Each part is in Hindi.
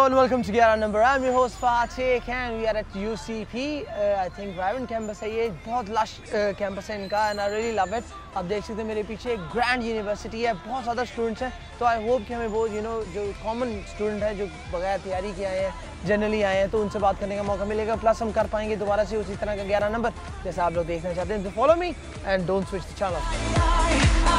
Hello and welcome to Gyara Number. I'm your host Fatih and we are at UCP. I think Driving Campus है ये, बहुत lush campus है इनका and I really love it. आप देख सकते हैं मेरे पीछे एक grand university है, बहुत ज़्यादा students हैं. तो I hope कि हमें वो जो common student है जो बगैर तैयारी के आए हैं, generally आए हैं, तो उनसे बात करने का मौका मिलेगा. Plus हम कर पाएंगे दोबारा से उसी तरह का 11 नंबर जैसा आप लोग देखना चाहते हैं. तो follow me and don't switch the channel.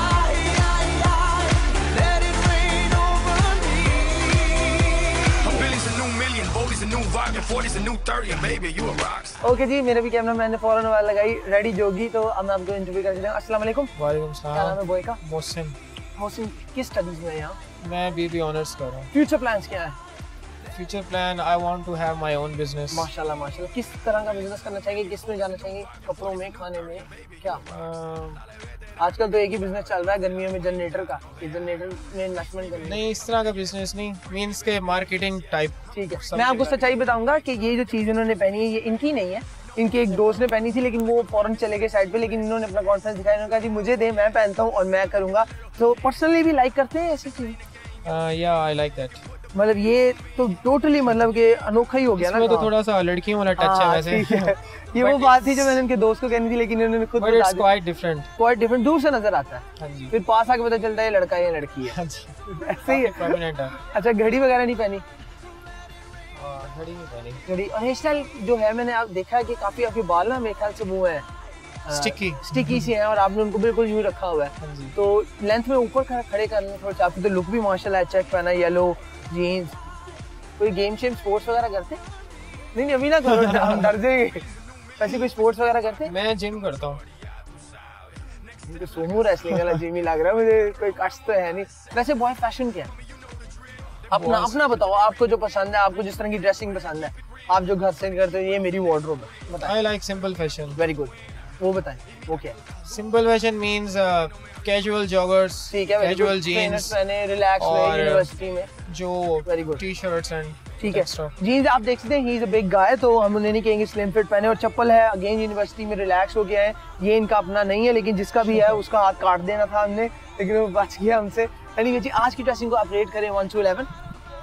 Okay जी, मेरे भी कैमरा मैन ने फौरन वाला लगाई रेडी जोगी. तो अब मैं आपको इंटरव्यू कर देता हूं. अस्सलाम वालेकुम. वालेकुम सलाम. क्या नाम है बॉय का? मोहसिन. मोहसिन, किस स्टडीज में है यहाँ? मैं बीबी ऑनर्स कर रहा हूँ. फ्यूचर प्लान्स क्या है? Future plan, I want to have my own business. माशाल्लाह माशाल्लाह. किस तरह का बिजनेस करना चाहिए? किस में जाना चाहिए? कपड़ों में, खाने में, क्या? आजकल तो एक ही बिजनेस चल रहा है गर्मियों में, जनरेटर का. जनरेटर में इन्वेस्टमेंट करनी. नहीं, इस तरह का बिजनेस नहीं, मींस के मार्केटिंग टाइप. ठीक है, मैं आपको सच्चाई बताऊंगा कि ये जो चीज़ इन्होंने पहनी है ये इनकी नहीं है, इनके एक दोस्त ने पहनी थी, लेकिन वो फौरन चले गए साइड पे. लेकिन इन्होंने अपना कॉन्फिडेंस दिखाया, इन्होंने कहा जी मुझे दे, मैं पहनता हूँ और मैं करूँगा. तो पर्सनली भी लाइक करते हैं ऐसी चीज़? या आई लाइक दैट. मतलब ये तो टोटली मतलब कि अनोखा ही हो गया ना. इसमें तो थोड़ा सा लड़कियों वाला टच है वैसे. ये वो बात थी जो मैंने इनके दोस्त को कहनी थी, लेकिन इन्होंने खुद बता दी. क्वाइट डिफरेंट दूर से नजर आता है. हाँ जी. फिर पास आके पता चलता है ये लड़का है या लड़की है. हाँ जी. ऐसे ही है. अच्छा, घड़ी वगैरह नहीं पहनी? घड़ी नहीं पहनी. घड़ी और हेयर स्टाइल जो है, मैंने आप देखा है कि काफी आपके बाल ना मेरे ख्याल से वो है स्टिकी से हैं और आपने उनको बिल्कुल यूं रखा हुआ है. तो लेंथ में ऊपर खड़े कर लें थोड़ा. आपकी तो लुक भी माशाल्लाह. चेक पहना, येलो जीन्स. कोई गेम शेम स्पोर्ट्स वगैरह करते? नहीं अभी ना करो, हम डर जाएंगे. वैसे कोई स्पोर्ट्स वगैरह करते? मैं जिम करता हूँ. मुझे सोमू रेसलिंग वाला जिम ही लग रहा है मुझे, कोई कष्ट तो है नहीं. वैसे बॉय फैशन क्या है? अपना बताओ, आपको जो पसंद है, आपको जिस तरह की ड्रेसिंग पसंद है, आप जो घर से करते हो, ये मेरी वार्डरोब है. बताएं. I like simple fashion. Very good. वो बताएं वो क्या है? Simple fashion means casual joggers, casual jeans, relax में यूनिवर्सिटी में जो वेरी गुड टी-शर्ट्स एंड. ठीक है, जीन्स आप देख सकते हैं. He is a big guy, तो हम उन्हें नहीं कहेंगे स्लिम फिट पहने. और चप्पल है अगेन यूनिवर्सिटी में रिलैक्स हो गया है. ये इनका अपना नहीं है, लेकिन जिसका भी है उसका हाथ काट देना था हमने, लेकिन वो बच गया हमसे. एनीवे जी, आज की ड्रेसिंग को आप रेट करें 1 to 11.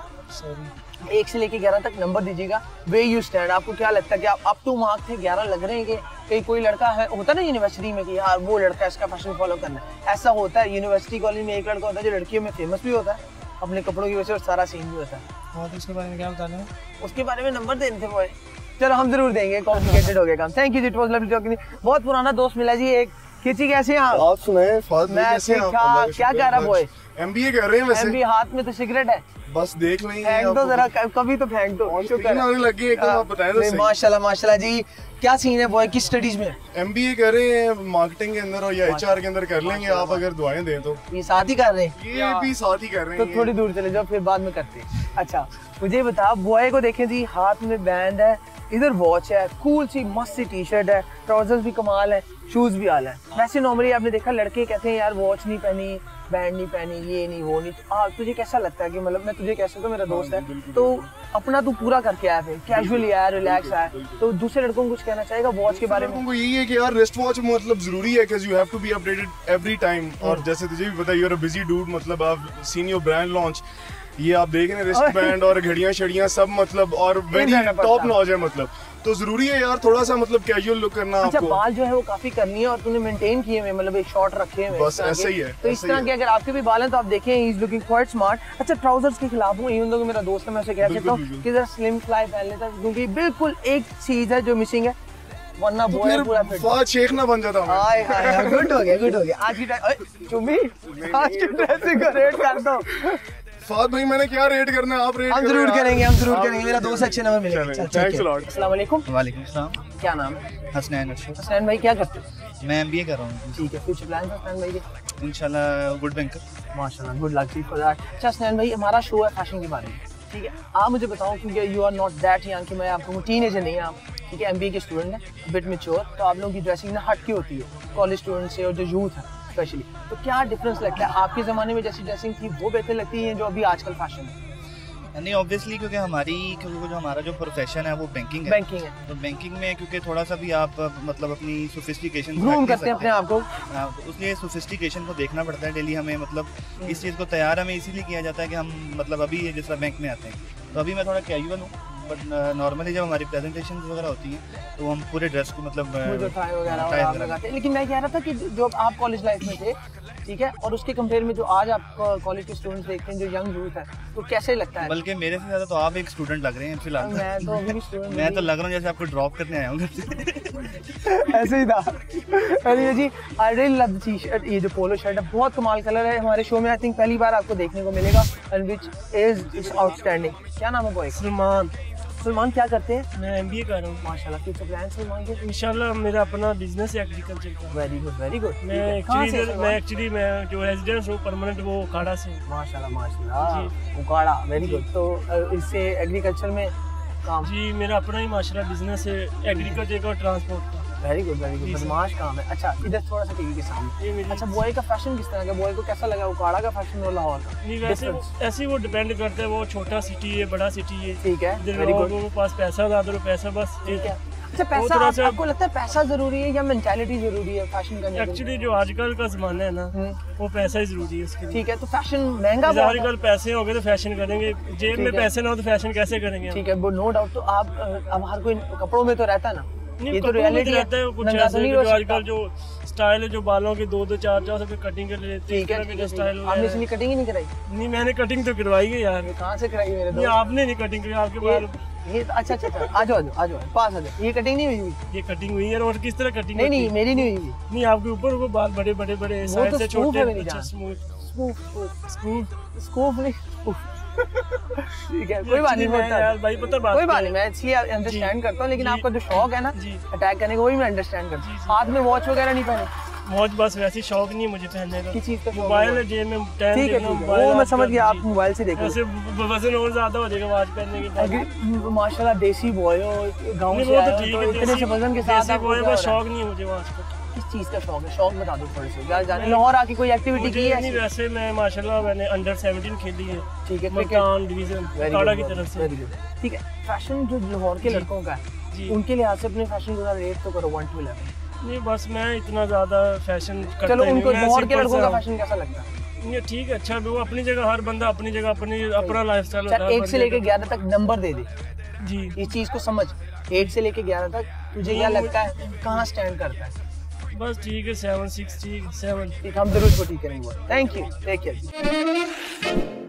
सॉरी, 1 से लेके 11 तक नंबर दीजिएगा. वे यू स्टैंड, आपको क्या लगता है कि आप अप टू मार्क थे? 11 लग रहे हैं कि कहीं कोई लड़का है, होता ना यूनिवर्सिटी में कि यार वो लड़का इसका फैशन फॉलो करना है. ऐसा होता है यूनिवर्सिटी कॉलेज में, एक लड़का होता है जो लड़कियों में फेमस भी होता है अपने कपड़ों की वजह से और सारा सीन भी होता है. हाँ, तो उसके बारे में क्या बताना है? उसके बारे में नंबर देने थे बॉय. चलो हम जरूर देंगे, कॉम्प्लिकेटेड हो गया काम. थैंक यू जी, इट वाज लवली टॉकिंग. बहुत पुराना दोस्त मिला जी. एक किसी कैसे हैं आप सुनाए? कैसे हैं आप? क्या कह रहा बॉय? एमबीए कर रहे हैं वैसे. एमबीए, हाथ में तो सिगरेट है. बस देख लेंगे. फेंक दो जरा, कभी तो फेंक दो. लगी एकदम. आप बताएं तो सही. माशाल्लाह माशाल्लाह जी. क्या सीन है बॉय, किस स्टडीज में? एमबीए कर रहे हैं मार्केटिंग के अंदर और या एचआर के अंदर कर लेंगे आप अगर दुआएं दें तो. ये साथ ही कर रहे हैं? ये भी साथ ही कर रहे हैं. तो थोड़ी दूर चले जाओ, फिर बाद में करते हैं. अच्छा मुझे बता, बॉय को देखें जी, हाथ में बैंड है, इधर वॉच है, कूल सी मस्त सी टी शर्ट है, ट्राउजर्स भी कमाल है, शूज भी आला है. वैसे नॉर्मली आपने देखा लड़के कहते हैं यार वॉच नहीं पहनी, बैंड नहीं पहनी, ये नहीं वो नहीं. तुझे कैसा लगता है कि मतलब मैं तुझे कैसे, तो मेरा दोस्त है तो अपना तू पूरा करके आया, फिर कैजुअली आया, रिलैक्स आया, तो दूसरे लड़कों को कुछ कहना चाहेगा वॉच के बारे में? उनको यही है कि यार रिस्ट वॉच मतलब जरूरी है because you have to be updated every time. और जैसे तुझे भी पता है, you're a busy dude, मतलब आप seen your brand launch, ये आप देख रहे हैं रिस्ट बैंड और घड़ियां शड़ियां सब मतलब, और वेरी टॉप नॉच है मतलब. तो जरूरी है यार थोड़ा सा मतलब कैजुअल लुक करना. अच्छा, आपको बाल जो है वो काफी करनी है और तूने मेंटेन किए हुए, मतलब एक शॉर्ट रखे हुए. बस ऐसे ही है. तो इस तरह के अगर आपके भी बाल हैं तो आप देखें, he is looking quite smart. अच्छा, ट्राउजर्स के खिलाफ हूँ, इवन दो मेरा दोस्त है, मैं उसे कह सकता हूँ कि जरा स्लिम फ्लाई पहन लेता, क्योंकि बिल्कुल एक चीज है जो मिसिंग है, वरना तो बॉय पूरा फिट. फाद शेख ना बन जाता. हाय हाय, गुड हो गया. आज की चुम्मी, आज की ड्रेसिंग को रेट कर दो. फाद भाई, मैंने क्या रेट करना है? आप रेट हम जरूर करेंगे. मेरा दोस्त अच्छे नंबर मिलेगा. Thanks a lot. अस्सलाम वालेकुम. वालेकुम सलाम. क्या नाम है? हसनैन. हसनैन भाई क्या करते हो? मैं एमबीए कर रहा हूँ. ठीक है, फ्यूचर प्लान हसनैन भाई के? इंशाल्लाह गुड बैंकर. माशाल्लाह, गुड लक फॉर दैट. अच्छा हसनैन भाई, हमारा शो है फैशन के बारे में, ठीक है? आप मुझे बताओ, क्योंकि you are not that young कि मैं आपको, टीनेजर नहीं है आप, ठीक है? एमबीए के स्टूडेंट हैं, बिट मैच्योर, तो आप लोगों की ड्रेसिंग ना हट की होती है कॉलेज स्टूडेंट से और जो यूथ है स्पेशली. तो क्या डिफरेंस लगता है? आपके ज़माने में जैसी ड्रेसिंग थी वो बेहतर लगती है जो अभी आजकल फैशन है? नहीं, ऑब्वियसली क्योंकि जो हमारा जो प्रोफेशन है वो बैंकिंग है. तो बैंकिंग में क्योंकि थोड़ा सा भी आप मतलब अपनी सोफिस्टिकेशन ग्रूम करते हैं अपने आप को, उसलिए सोफिस्टिकेशन को देखना पड़ता है डेली हमें. मतलब इस चीज़ को तैयार हमें इसीलिए किया जाता है कि हम मतलब अभी जिस तरह बैंक में आते हैं तो अभी मैं थोड़ा कैजुअल हूँ, बट नॉर्मली जब हमारी प्रेजेंटेशन वगैरह होती हैं तो हम पूरे ड्रेस को मतलब टाई वगैरह आप लगाते हैं। लेकिन मैं कह रहा था कि जो आप कॉलेज लाइफ में थे, ठीक है, और उसके कंपेयर में जो आज आप कॉलेज के स्टूडेंट्स देखते हैं, जो यंग यूथ है, तो कैसे लगता है? बल्कि मेरे से ज़्यादा तो आप एक स्टूडेंट लग रहे हैं फिलहाल। मैं तो अभी भी स्टूडेंट, मैं तो लग रहा हूँ जैसे आपको ड्रॉप करने आया हूँ। ऐसे ही था। अरे जी, I really love the T-shirt. ये जो पोलो शर्ट है बहुत कमाल कलर है, हमारे शो में आई थिंक पहली बार आपको देखने को मिलेगा, एंड व्हिच इज आउटस्टैंडिंग। क्या नाम है बॉय? सलमान। सलमान क्या करते हैं? मैं MBA कर रहा हूँ। माशाल्लाह, फ्यूचर प्लान सलमान के? इंशाल्लाह मेरा अपना बिजनेस है एग्रीकल्चर का। Very good, very good. मैं एक्चुअली जो रेजिडेंस हूँ परमानेंट, वो उकाड़ा से। माशाल्लाह माशाल्लाह, उकाड़ा, वेरी गुड। तो इससे एग्रीकल्चर में काम? जी, मेरा अपना ही माशाल्लाह बिजनेस है एग्रीकल्चर का और ट्रांसपोर्ट का। Very good, very good. बदमाश काम है। अच्छा, इधर थोड़ा सा टीवी के सामने। अच्छा, बॉय का फैशन किस तरह का? बॉय को कैसा लगा उकाड़ा का फैशन और लाहौर का? नहीं, वैसे ऐसे वो डिपेंड करता है, वो छोटा सिटी है बड़ा सिटी है, ठीक है, वेरी गुड। लोगों के पास पैसा ज़्यादा, पैसा बस, ठीक है। अच्छा, पैसा आपको लगता है पैसा जरूरी है या मेंटालिटी जरूरी है फैशन करने के लिए? एक्चुअली जो आजकल का जमाना है ना, वो पैसा ही जरूरी है उसके लिए। ठीक है, तो फैशन महंगा आजकल पैसे हो गए तो फैशन करेंगे, जेब में पैसे ना हो तो फैशन कैसे करेंगे? ठीक है, वो नो डाउट। तो आप अब हर कोई कपड़ों में तो रहता है ना, ये तो रियलिटी रहता है। कुछ ऐसे जो आजकल जो स्टाइल है, जो बालों के 2-2 4-4 से कटिंग कर लेते हैं, ठीक है, स्टाइल। आपने इसलिए कटिंग ही नहीं कराई? नहीं, मैंने कटिंग तो करवाई है यार। कहाँ से कराई मेरे दोस्त? आपने नहीं कटिंग की, आपके बाल। ये अच्छा, आ जाओ पास आ जाओ। ये कटिंग नहीं हुई? ये कटिंग हुई है। और किस तरह कटिंग? नहीं, मेरी नहीं हुई। नहीं, आपके ऊपर वो बाल बड़े साइड से छोटे, स्कूप नहीं, ठीक है, कोई बात नहीं यार भाई, पता बात कोई बात नहीं, मैं इसलिए अंडरस्टैंड करता हूँ। लेकिन आपका जो शौक है ना अटैक करने का, वही मैं अंडरस्टैंड करता हूँ। हाथ में वॉच वगैरह नहीं पहने? वॉच बस वैसे शौक नहीं है मुझे पहनने का। किस चीज का? मोबाइल है जेब में, ठीक है, वो मैं समझ गया, आप मोबाइल से देखो। वैसे वजन और ज्यादा हो जाएगा वॉच पहनने के बाद। माशाल्लाह देसी बॉय हो, गांव से आए हो, तो इतने से वजन के साथ आप बॉय, बस शौक नहीं है मुझे वॉच का। किस चीज का शौक है? शौक बता दो थोड़े से। जाने लाहौर आके कोई एक्टिविटी की है? नहीं, वैसे मैं माशाल्लाह मैंने अंडर 17 खेली है, ठीक है, मल्तान डिवीजन उकाड़ा की तरफ से। ठीक है, फैशन जो लाहौर के लड़कों का है, उनके लिहाज से अपने फैशन को रेट तो करो 1 to 11। नहीं, बस मैं इतना ज्यादा फैशन करता चलो, उनको लाहौर के लड़कों का फैशन कैसा लगता है? ये ठीक है, अच्छा, वो अपनी जगह, हर बंदा अपनी जगह अपना लाइफस्टाइल होता है। 1 से लेके 11 तक नंबर दे दे जी, इस चीज को समझ। 1 से लेके 11 तक तुझे क्या लगता है, कहाँ स्टैंड करता है? बस ठीक है, 7 6 ठीक 7। हम जरूर को ठीक करेंगे। Thank you, take care.